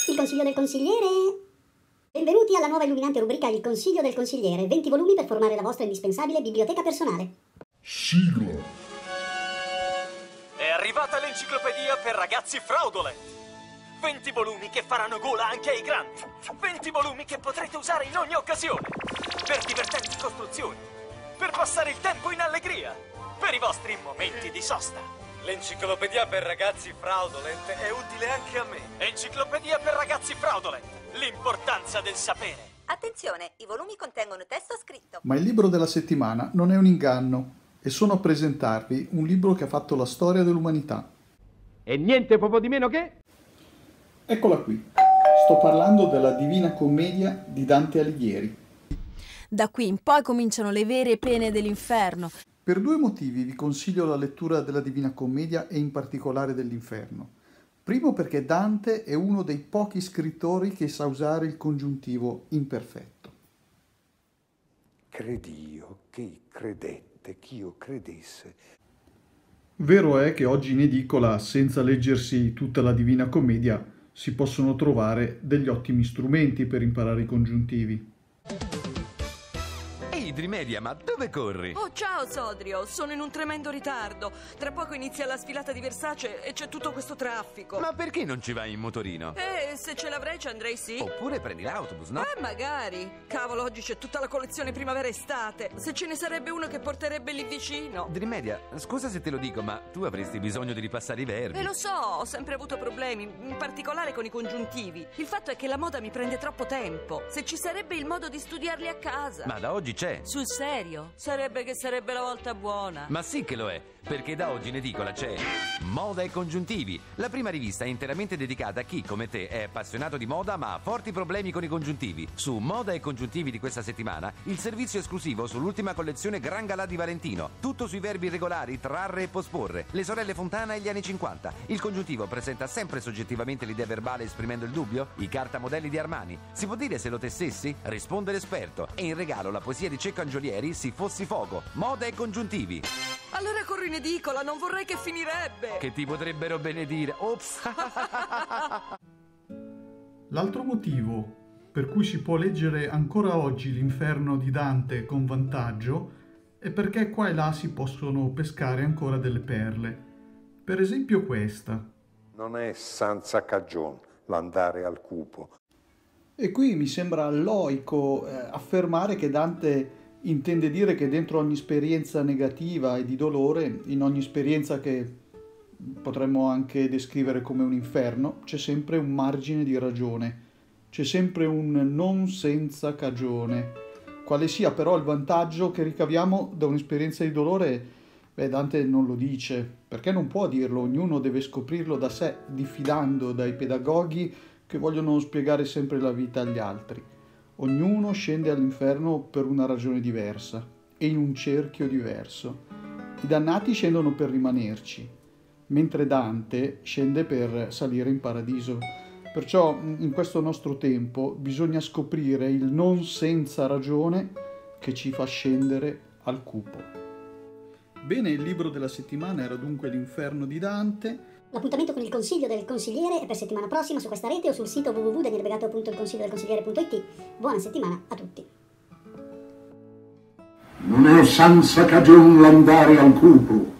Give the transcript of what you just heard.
Il consiglio del consigliere. Benvenuti alla nuova illuminante rubrica Il consiglio del consigliere. 20 volumi per formare la vostra indispensabile biblioteca personale. Sigla. È arrivata l'enciclopedia per ragazzi fraudolent. 20 volumi che faranno gola anche ai grandi. 20 volumi che potrete usare in ogni occasione. Per divertenti costruzioni. Per passare il tempo in allegria. Per i vostri momenti di sosta. L'enciclopedia per ragazzi fraudolent è utile anche a me. Enciclopedia per ragazzi fraudolent. L'importanza del sapere. Attenzione, i volumi contengono testo scritto. Ma il libro della settimana non è un inganno e sono a presentarvi un libro che ha fatto la storia dell'umanità. E niente proprio di meno che... Eccola qui. Sto parlando della Divina Commedia di Dante Alighieri. Da qui in poi cominciano le vere pene dell'inferno. Per due motivi vi consiglio la lettura della Divina Commedia e in particolare dell'Inferno. Primo perché Dante è uno dei pochi scrittori che sa usare il congiuntivo imperfetto. Credi io che credette, ch'io credesse. Vero è che oggi in edicola, senza leggersi tutta la Divina Commedia, si possono trovare degli ottimi strumenti per imparare i congiuntivi. Media, ma dove corri? Oh, ciao Sodrio, sono in un tremendo ritardo. Tra poco inizia la sfilata di Versace e c'è tutto questo traffico. Ma perché non ci vai in motorino? Se ce l'avrei ci andrei sì. Oppure prendi l'autobus, no? Magari. Cavolo, oggi c'è tutta la collezione primavera-estate. Se ce ne sarebbe uno che porterebbe lì vicino. Media, scusa se te lo dico, ma tu avresti bisogno di ripassare i verbi. Lo so, ho sempre avuto problemi, in particolare con i congiuntivi. Il fatto è che la moda mi prende troppo tempo. Se ci sarebbe il modo di studiarli a casa. Ma da oggi c'è. Sul serio? Sarebbe che sarebbe la volta buona. Ma sì che lo è, perché da oggi in edicola c'è Moda e Congiuntivi, la prima rivista interamente dedicata a chi, come te, è appassionato di moda ma ha forti problemi con i congiuntivi. Su Moda e Congiuntivi di questa settimana, il servizio esclusivo sull'ultima collezione Gran Galà di Valentino, tutto sui verbi regolari, trarre e posporre, le sorelle Fontana e gli anni 50. Il congiuntivo presenta sempre soggettivamente l'idea verbale esprimendo il dubbio, i cartamodelli di Armani. Si può dire se lo tessessi? Risponde l'esperto. E in regalo la poesia di Cecco Angiolieri, Si fossi fuoco. Moda e Congiuntivi. Allora corro in edicola, non vorrei che finirebbe. Che ti potrebbero benedire. Ops. L'altro motivo per cui si può leggere ancora oggi l'Inferno di Dante con vantaggio è perché qua e là si possono pescare ancora delle perle. Per esempio questa. Non è senza cagion l'andare al cupo. E qui mi sembra loico affermare che Dante intende dire che dentro ogni esperienza negativa e di dolore, in ogni esperienza che potremmo anche descrivere come un inferno, c'è sempre un margine di ragione, c'è sempre un non senza cagione. Quale sia però il vantaggio che ricaviamo da un'esperienza di dolore, Dante non lo dice, perché non può dirlo, ognuno deve scoprirlo da sé, diffidando dai pedagoghi che vogliono spiegare sempre la vita agli altri. Ognuno scende all'inferno per una ragione diversa e in un cerchio diverso. I dannati scendono per rimanerci, mentre Dante scende per salire in paradiso. Perciò in questo nostro tempo bisogna scoprire il non senza ragione che ci fa scendere al cupo. Bene, il libro della settimana era dunque l'Inferno di Dante. L'appuntamento con il consiglio del consigliere è per settimana prossima su questa rete o sul sito www.danielbegato.ilconsigliodelconsigliere.it. Buona settimana a tutti. Non è senza cagion l'andare al cupo.